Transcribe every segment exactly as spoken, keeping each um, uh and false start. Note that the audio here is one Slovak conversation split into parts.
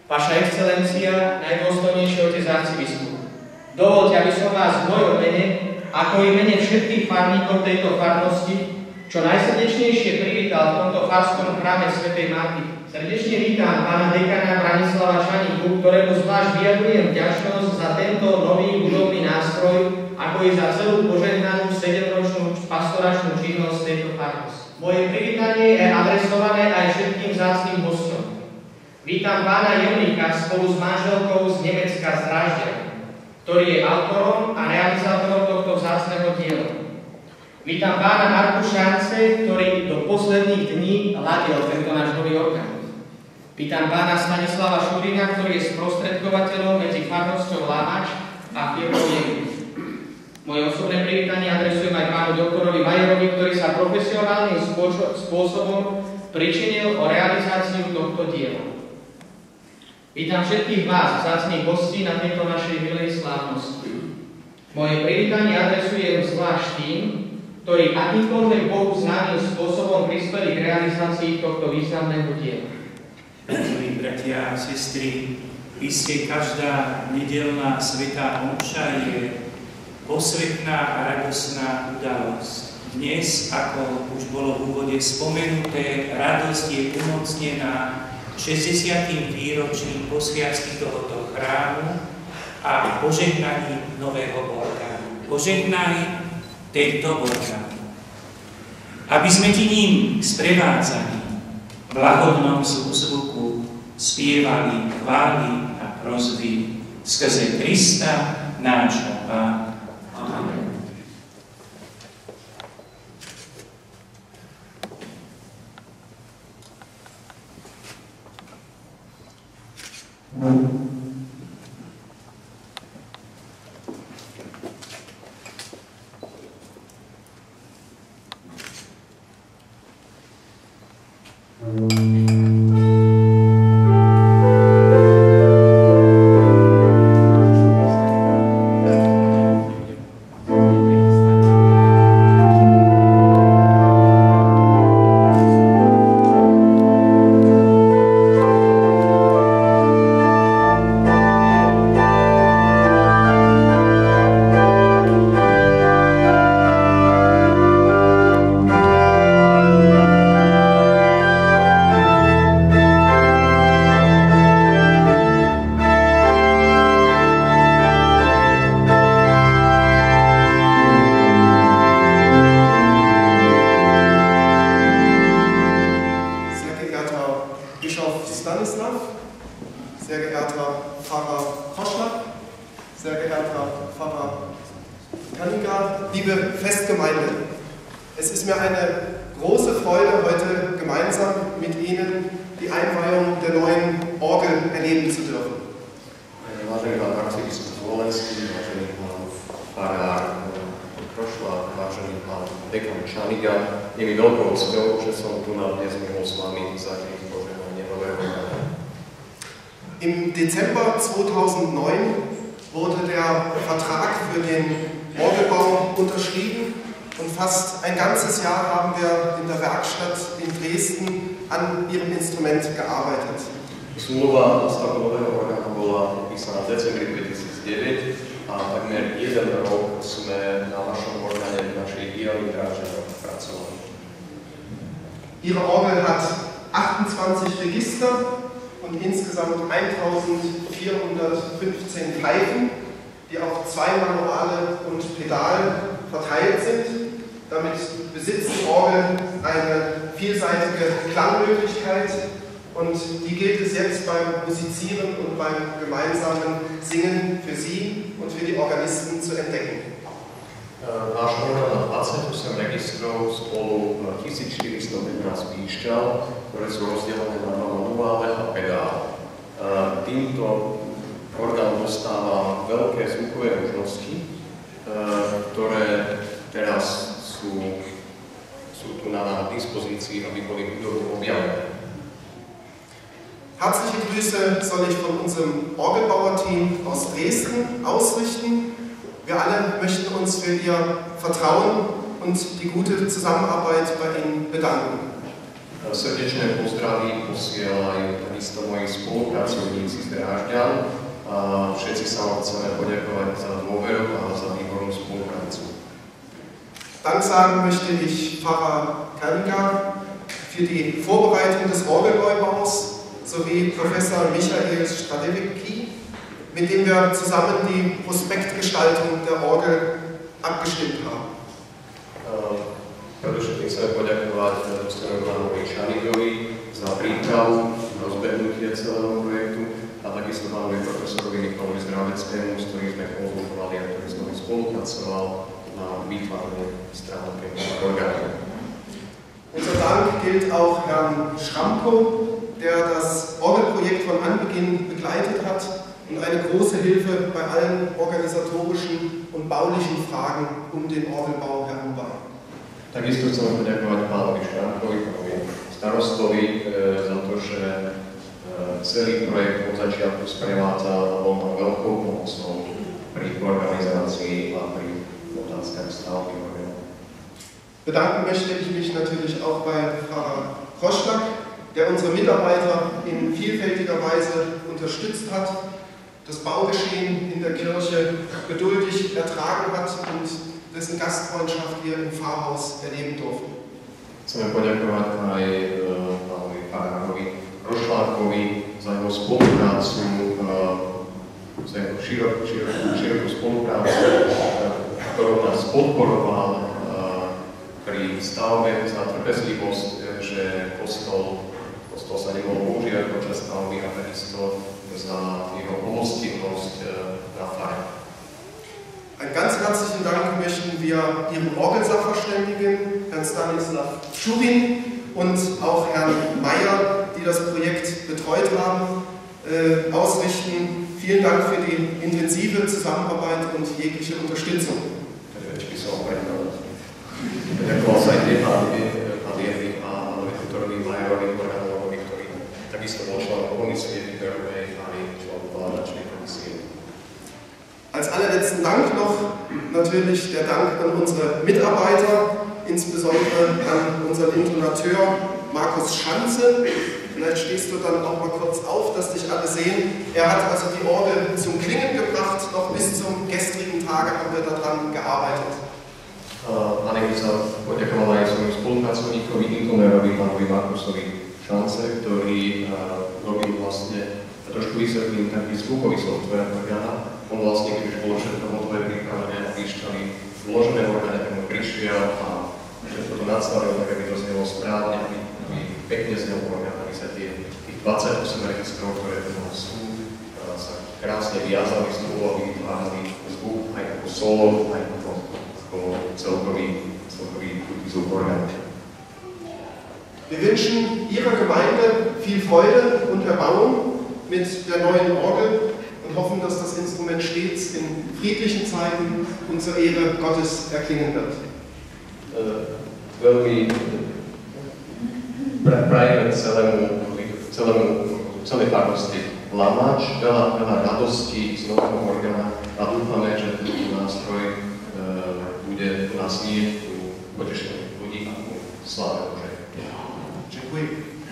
Vaša excelencia, najdôstojnejší otec arcibiskup, dovoľte, aby som vás v mojom mene, ako i mene všetkých farníkov tejto farnosti, čo najsrdečnejšie privítal v tomto farskom chráme svätej Marty. Srdečne vítam pána dekana Branislava Šaniku, ktorému zvlášť vyjadrujem vďačnosť za tento nový budovný nástroj, ako i za celú požehnanú sedemročnú pastoračnú činnosť tejto farnosti. Moje privítanie je adresované aj všetkým vzácnym hosťom. Vítam pána Jemlíka spolu s manželkou z Nemecka z Drážďan, ktorý je autorom a realizátorom tohto vzácneho diela. Vítam pána Marku Šance, ktorý do posledných dní ladil tento náš nový orgán. Vítam pána Stanislava Šurina, ktorý je sprostredkovateľom medzi farnosťou Lámač a firmou Jemlík. Moje osobné privítanie adresujem aj pánu doktorovi Majerovi, ktorý sa profesionálnym spôsobom pričinil o realizáciu tohto diela. Vítam všetkých vás, vzácnych hostí na tejto našej milej slávnosti. Moje privítanie adresujem zvlášť tým, ktorí akýmkoľvek Bohu známym spôsobom prispeli k realizácii tohto významného diela. Milí bratia a sestry, iste každá nedeľná svätá omša je posvetná a radosná udalosť. Dnes, ako už bolo v úvode spomenuté, radosť je umocnená šesťdesiatym výročím posviacky tohoto chrámu a požehnaním nového orgánu. Požehnaj tento orgán, aby sme ti ním sprevádzaní v lahodnom súzvuku spievali chvály a prosby skrze Krista, nášho Pána. Amen. Im Dezember zweitausendneun wurde der Vertrag für den Orgelbau unterschrieben und fast ein ganzes Jahr haben wir in der Werkstatt in Dresden an ihrem Instrument gearbeitet. Zmluva o stavbe nového orgánu bola podpísaná v decembri dvetisícdeväť a takmer jeden rok sme na našom orgáne v našej dielni Drážďan pracovali. Ihre Orgel hat achtundzwanzig Register und insgesamt eintausendvierhundertfünfzehn Pfeifen, die auf zwei Manuale und Pedal verteilt sind. Damit besitzt die Orgel eine vielseitige Klangmöglichkeit und die gilt es jetzt beim Musizieren und beim gemeinsamen Singen für Sie und für die Organisten zu entdecken. Náš orgán má dvadsaťosem registrov spolu tisícštyristopätnásť píšťal, ktoré sú rozdelené na manuále a pedál. Týmto orgán dostáva veľké zvukové možnosti, ktoré teraz sú, sú tu na dispozícii, aby boli budovu objavené. Herzliche Grüße soll ich von unserem Orgelbauerteam aus Dresden ausrichten. Wir alle möchten uns für Ihr Vertrauen und die gute Zusammenarbeit bei Ihnen bedanken. Srdečné pozdravy posielajú takisto moji spolupracovníci z Drážďan a všetci sa vám chceme poďakovať za dôveru a za výbornú spoluprácu. Dank sagen möchte ich Pfarrer Kallinger für die Vorbereitung des Orgelneubaus sowie Professor Michael Stradewicki, mit dem wir zusammen die Prospektgestaltung der Orgel abgestimmt haben. Predovšetkým chceme poďakovať dôstojnému pánovi Šanigovi za prípravu, rozbehnutie celého projektu a takisto pánovi profesorovi Michalovi Zdraveckému, s ktorým sme konzultovali a ktorý s nami spolupracoval na výtvarnej stránke orgánu. Unser Dank gilt auch Herrn Schramko, der das Orgelprojekt von Anbeginn begleitet hat und eine große Hilfe bei allen organisatorischen und baulichen Fragen um den Orgelbau herum war. Takisto chcem poďakovať pánovi Šramkovi, pánovi starostovi e, za to, že e, celý projekt od začiatku sprevádzal a bol nám veľkou pomocou pri organizácii a pri otázkach stavby orgelu. Bedanken möchte ich mich natürlich auch bei Pfarrer Kroschlack, der unsere Mitarbeiter in vielfältiger Weise unterstützt hat, das Baugeschehen in der Kirche geduldig ertragen hat und dessen Gastfreundschaft wir im Pfarrhaus erleben durften. Chceme poďakovať aj pánovi farárovi Krošlákovi za jeho spoluprácu, za jeho širokú, širokú, širokú spoluprácu, ktorou nás podporoval pri stavbe, za trpezlivosť, že kostol, kostol sa nemohol používať počas stavby a takisto za jeho pohostinnosť na fare. Einen ganz herzlichen Dank möchten wir Ihrem Orgelsachverständigen, Herrn Stanislav Schurin und auch Herrn Meyer, die das Projekt betreut haben, äh, ausrichten. Vielen Dank für die intensive Zusammenarbeit und jegliche Unterstützung. Ďakoval sa aj tie pánovi a pánovi doktorovi Majerovi, Koranovovi, ktorý takisto bol členom komisie výberovej a aj členom vládačnej komisie. Als allerletzten Dank noch natürlich der Dank an unsere Mitarbeiter, insbesondere an unseren Intonateur Markus Schanze. Vielleicht stehst du dann auch mal kurz auf, dass dich alle sehen. Er hat also die Orgel zum Klingen gebracht, noch bis zum gestrigen Tage haben wir daran gearbeitet. A nech by sa poďakoval aj svojim spolupracovníkovi, intonérovi, pánovi Markusovi Šance, ktorý robil vlastne, trošku vysvetlím, taký zvukový software orgána. On vlastne, keď už bolo všetko hotové, pripravené a píšťali vložené orgány, tak mu prišiel a všetko to nadstavil, tak aby to znelo správne, aby, aby pekne znelo orgán, aby sa tie tých dvadsaťosem registrov, ktoré tu sú, sa krásne viazali z toho, aby vytvárali zvuk aj ako solo, aj ako, ako celkový, celkový zvuk orgánu. Wir wünschen Ihrer Gemeinde viel Freude und Erbauung mit der neuen Orgel und hoffen, dass das Instrument stets in friedlichen Zeiten und zur Ehre Gottes erklingen wird. Uh, veľmi prajeme celému, celému, celej farnosti Lamáč, veľa, veľa radostí z nového orgána a dúfame, že tento nástroj uh, bude u nás nie potešených ľudí a sláve Božej. Dziękuję.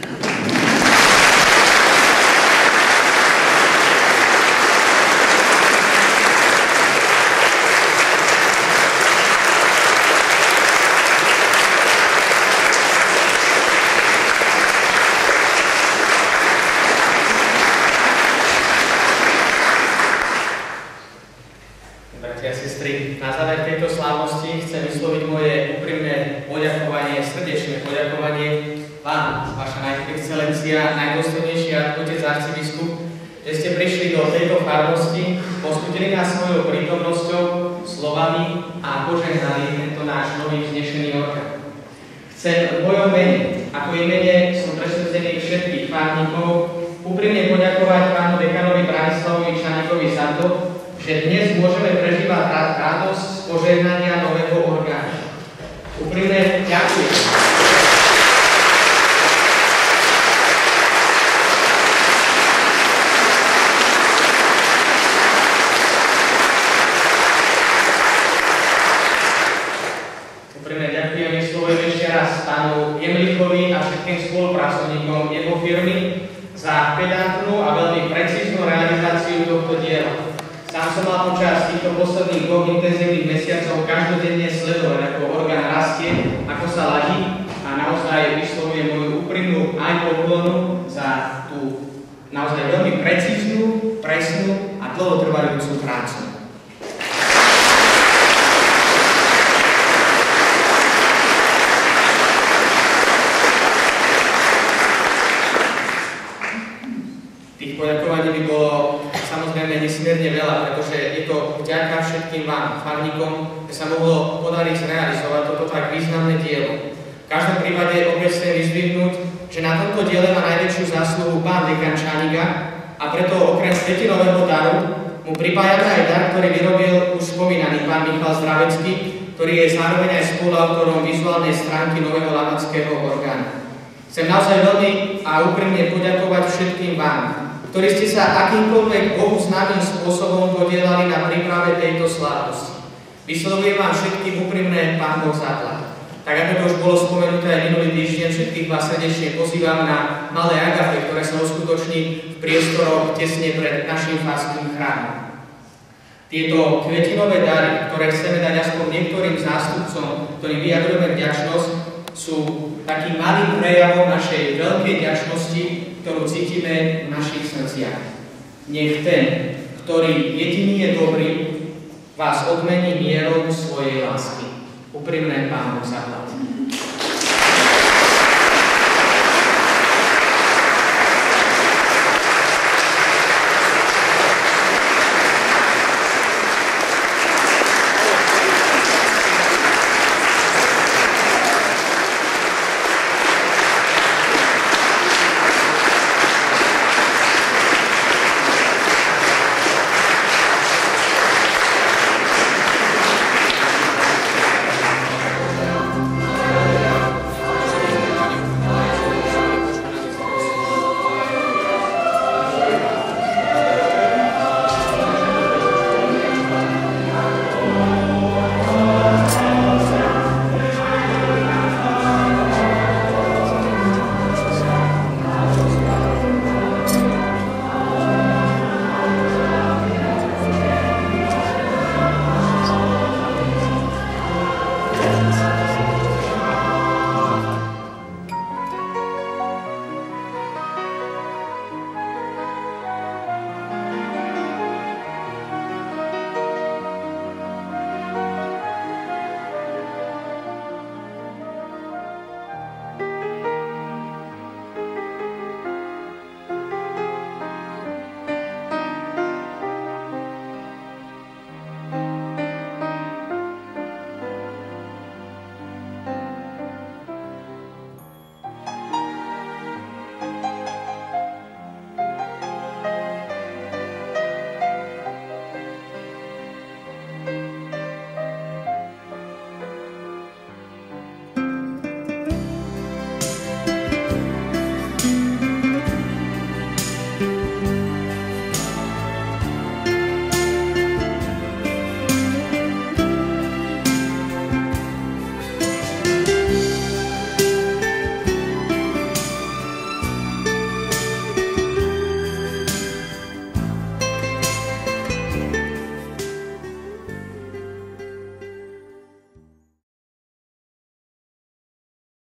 Bratia a sestry, na záver tejto slávnosti chcem vysloviť moje úprimné poďakovanie, srdečné poďakovanie vám, vaša najexcelencia, najdôstojnejší otec arcibiskup, že ste prišli do tejto farnosti, postúdili nás svojou prítomnosťou, slovami a požehnali tento náš nový vznešený orgán. Chcem v mojom mene, ako i mene som presvedzený všetkých farníkov, úprimne poďakovať pánu dekanovi Branislavovi Čanikovi za to, že dnes môžeme prežívať radosť z požehnania nového orgánu. Úprimne ďakujem. Úprimne ďakujem, vyslovujem poďakujem ešte raz pánu Jemlichovi a všetkým spolupracovníkom jeho firmy za pedantnú a veľmi precíznu realizáciu tohto diela. Sám som mal počas týchto posledných dvoch intenzívnych mesiacov každodenne sledovať, ako orgán rastie, ako sa ladí a naozaj vyslovujem moju úprimnú aj poklonu za tú naozaj veľmi precíznu, presnú a dlhotrvajúcu prácu. Poďakovaní by bolo samozrejme nesmierne veľa, pretože je to vďaka všetkým vám, farníkom, že sa mohlo podariť zrealizovať toto tak významné dielo. V každom prípade opäť chcem vyzdvihnúť, že na tomto diele má najväčšiu zásluhu pán dekan Čaniga a preto okrem pätinového daru mu pripájame aj dar, ktorý vyrobil už spomínaný pán Michal Zdravecký, ktorý je zároveň aj spoluautorom vizuálnej stránky nového lamackého orgánu. Chcem naozaj veľmi a úprimne poďakovať všetkým vám, ktorí ste sa akýmkoľvek Bohu známym spôsobom podielali na príprave tejto slávnosti. Vyslovujem vám všetkým úprimné Pán Boh zaplať. Tak ako to už bolo spomenuté aj minulý týždeň, všetkých vás srdečne pozývam na malé agape, ktoré sa uskutoční v priestoroch tesne pred našim farským chrámom. Tieto kvetinové dary, ktoré chceme dať aspoň niektorým zástupcom, ktorým vyjadrujeme vďačnosť, sú takým malým prejavom našej veľkej vďačnosti, ktorú cítime v našich srdciach. Nech ten, ktorý jediný je dobrý, vás odmení mierou svojej lásky. Úprimné Pán Boh zaplať.